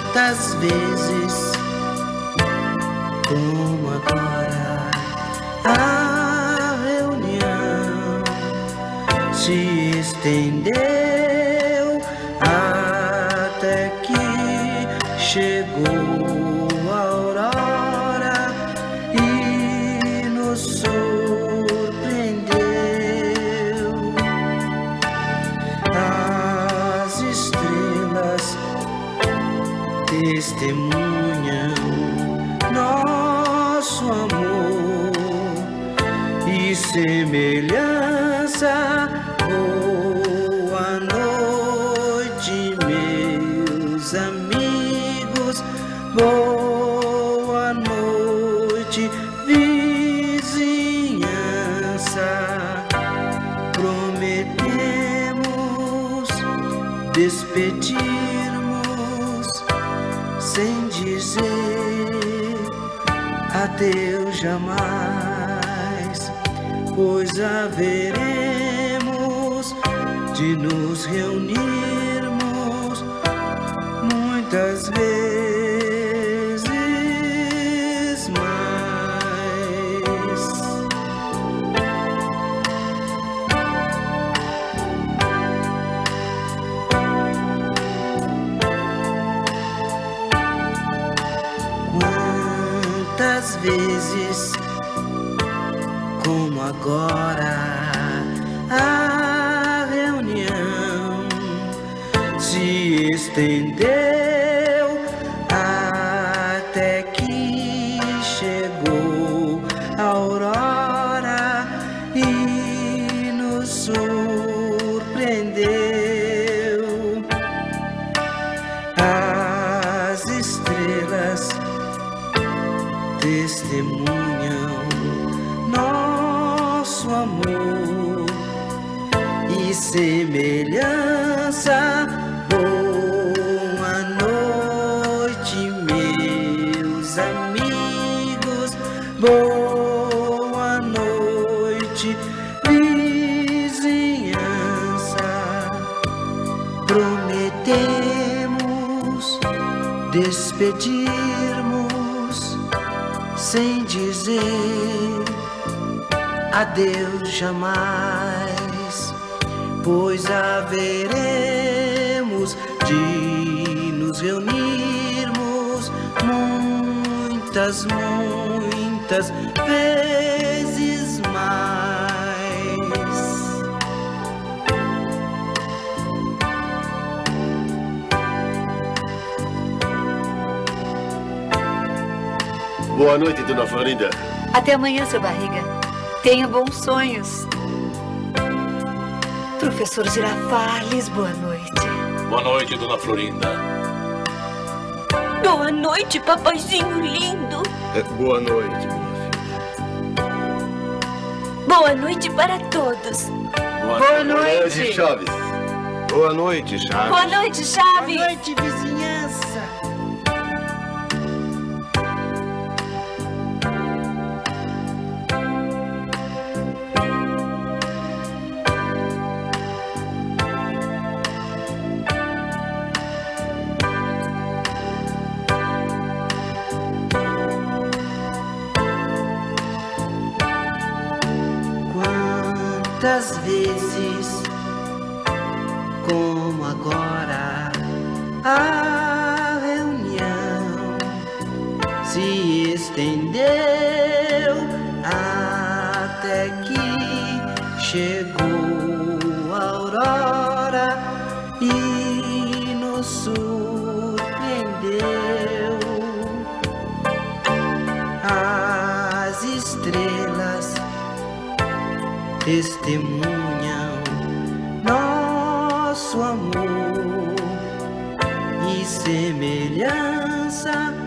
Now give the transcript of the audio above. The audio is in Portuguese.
Quantas vezes, como agora, a reunião se estendeu até que chegou a aurora e nos surpreendeu. As estrelas testemunham nosso amor e semelhança. Boa noite, meus amigos. Boa noite, vizinhança. Prometemos despedirmos sem dizer adeus jamais, pois haveremos de nos reunirmos muitas vezes mais. Quantas vezes, como agora, a reunião se estendeu até que chegou a aurora e nos surpreendeu. As estrelas testemunham nosso amor e semelhança. Boa noite, meus amigos. Boa noite, vizinhança. Prometemos despedirmos sem dizer adeus jamais, pois haveremos de nos reunirmos muitas, muitas vezes mais. Boa noite, dona Florinda. Até amanhã, seu barriga. Tenha bons sonhos. Professor Girafales, boa noite. Boa noite, dona Florinda. Boa noite, papaizinho lindo. Boa noite, minha filha. Boa noite para todos. Boa noite, Chaves. Boa noite, Chaves. Boa noite, Chaves. Boa noite, vizinhança. Quantas vezes, como agora, a reunião se estendeu até que chegou a aurora e nos surpreendeu. As estrelas testemunham nosso amor e semelhança.